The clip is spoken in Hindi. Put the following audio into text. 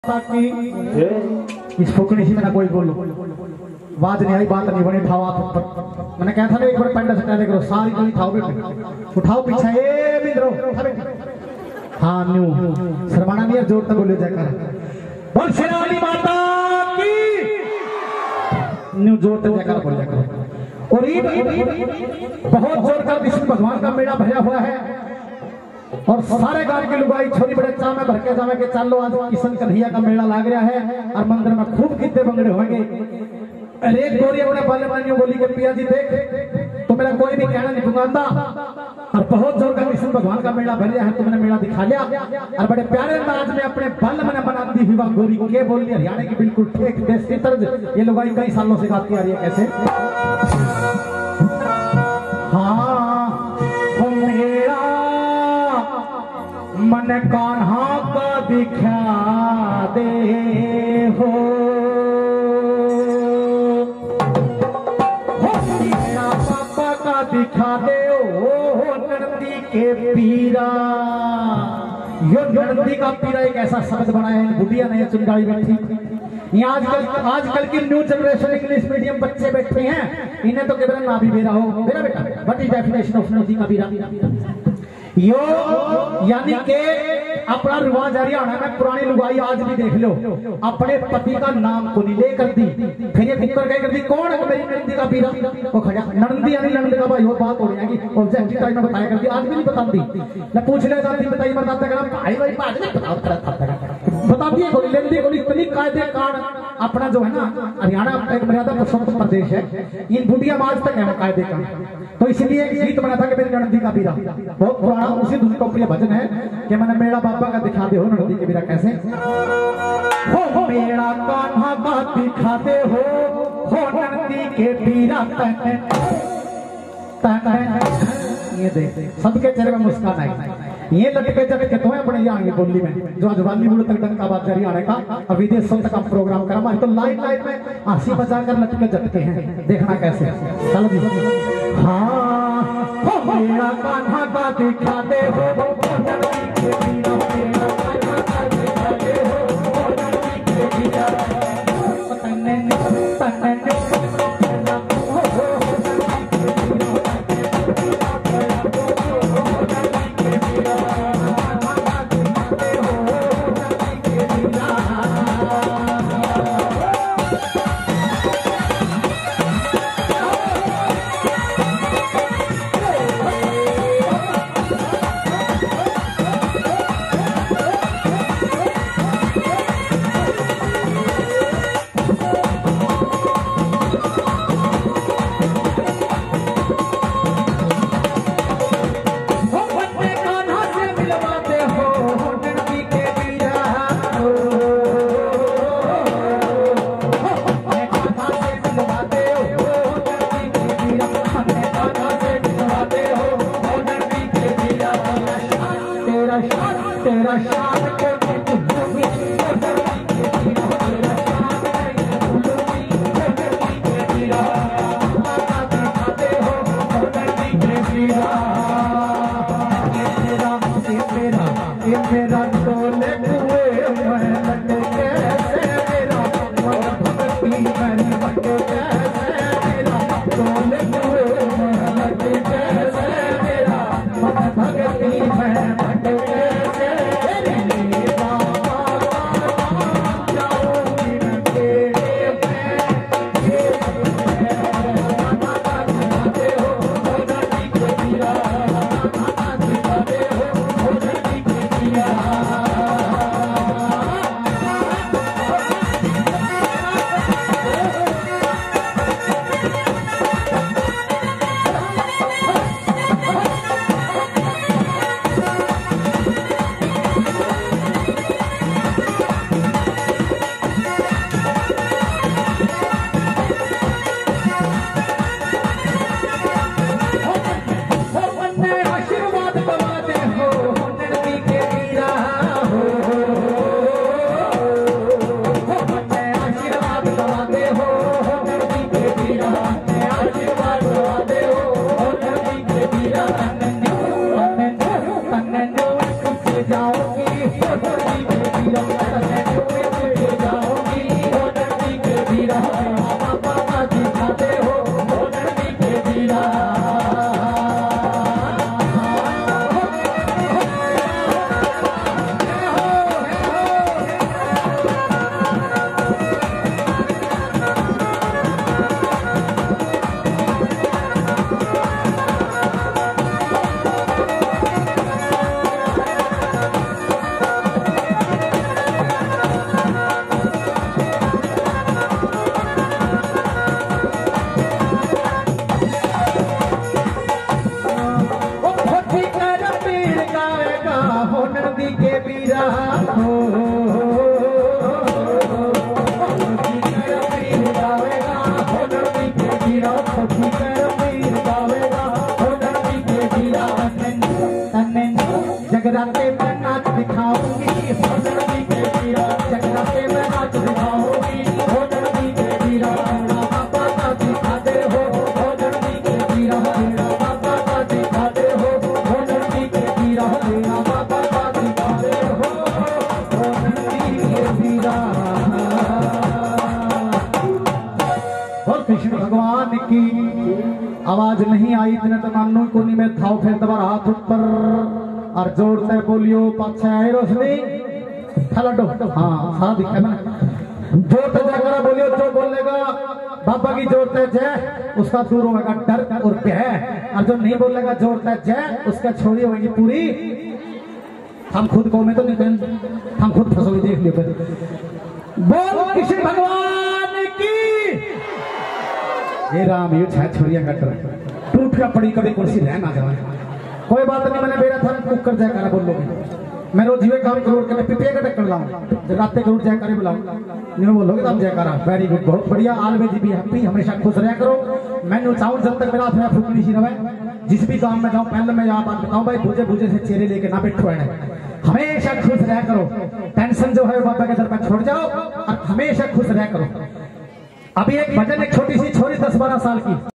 इस फुकनी सी में कोई बोलो बात नहीं आई, बात नहीं बनी। ठावा मैंने कहा था ना एक बार पंडा से पहले करो सारी तो उठाओ बेटे, उठाओ पीछे ए बिंद्रो। हाँ न्यू शर्माना नहीं है, जोर तक बोले जाकर बोल शेरावाली माता की न्यू जोर तक जाकर बोल जाकर। और ये बहुत जोर का विष्णु भगवान का मेला भरा हुआ है और सारे गांव के लुगाई छोरी बड़े चाव में भर के जावे के चलो आज किशन कन्हैया का मेला लाग रहा है और मंदिर में खूब गीते बंगड़े होंगे। अरे एक गोरी अपने बाले बानियों बोली के पिया जी देख तो मेरा कोई भी कहना नहीं दूंगा और बहुत जोर का कृष्ण भगवान का मेला भर रहा है, तो मैंने मेला दिखा लिया और बड़े प्यारे अंदाज में अपने बल मैंने बना दी हुई गोरी के बोल रही हरियाणा की बिल्कुल ठीक देसी तर्ज ये लुगाई कई सालों से गाती आ रही है। कैसे हाँ मेरा मन कान्हा का दिखा दे हो मेरा पापा का दिखा दे हो नंदी के पीरा। यो नंदी का पीरा एक ऐसा शब्द बनाया है बुढ़िया ने चुनगाई बैठी। ये आजकल की न्यू जनरेशन इंग्लिश मीडियम बच्चे बैठे हैं, इन्हें तो केवल ना भी बेरा हो मेरा बेटा। व्हाट इज डेफिनेशन ऑफ नंदी का पीरा? यो यानी के अपना रिवाज हरियाणा में पुरानी लुगाई आज भी देख लो अपने पति का नाम को नहीं लेकर दी, फिर ये फिक्र कर दी कौन है मेरी नंदी का पीरा वो खड़ा नंदी यानी नंद का भाई वो बात हो रही है ऑब्जेक्टिव टाइम में बताया करती आज भी नहीं बताती ना पूछ ले जाती बताइए बताते कर भाई भाई बात नहीं बताती है गोली नंदी गोली इतनी कायदे कान अपना जो है ना हरियाणा एक मर्यादा पुरुषोत्तम प्रदेश है, इन बुढ़िया आज तक है कायदे का। तो इसलिए एक गीत बना था कि मेरी नंदी का पीरा बहुत पुराना, उसी धुन का प्रिय भजन है कि मैंने मेरा बाबा का दिखा दे हो नंदी के पीरा। कैसे हो मेरा कान्हा का दिखा दे हो नंदी के पीरा। ये देख सबके चेहरे में मुस्कान आई। ये लटके झटके तो है अपने यहाँ बोली में जो आज बॉलीवुड तक डंका बात हरियाणा का और विदेशों तक का प्रोग्राम करा हमारे तो लाइन लाइन में हंसी बचाकर लटके झटके हैं, देखना कैसे। चलो जी हाँ हो मेरा कान्हा का दिखा दे हो पीरा। और कृष्ण भगवान की आवाज नहीं आई इतने तो मानो कोनी में थाओ फिर दोबारा हाथ ऊपर और जोरते बोलियो पाछे आई रोशनी थलडो। हाँ हाँ दिखे ना जोरते जयकारा बोलियो, जो बोलेगा बाबा की जोरते जय उसका दूर होगा डर और भय, और जो नहीं बोलेगा जोरते जय उसका छोड़ी होगी पूरी। हम खुद को में तो नहीं, हम खुद फंसोगे देख लियो। बोल कृष्ण भगवान की। ये राम ये छह छोरियां कट रहे टूट का पड़ी कभी कुर्सी रह ना जाए। कोई बात नहीं, मैंने मेरा था कुकर जयकारा बोल लोगे। मैं रोज ये काम करोड़ के मैं पिपिया का टक्कर लाऊं जगाते करोड़ जयकारे बुलाऊं नहीं बोलोगे तब जयकारा। वेरी गुड, बहुत बढ़िया। ऑलवेज बी हैप्पी, हमेशा खुश रहा करो। मैं चाहूं जब तक मेरा हाथ फुकनी सी रहे, जिस भी काम में जाऊं पहले मैं यहाँ बात बताऊं भाई, भूजे भूजे से चेहरे लेके ना बैठो है, हमेशा खुश रहा करो। टेंशन जो है बाबा के दर पर छोड़ जाओ और हमेशा खुश रहा करो। अभी एक भजन, एक छोटी सी छोरी 10-12 साल की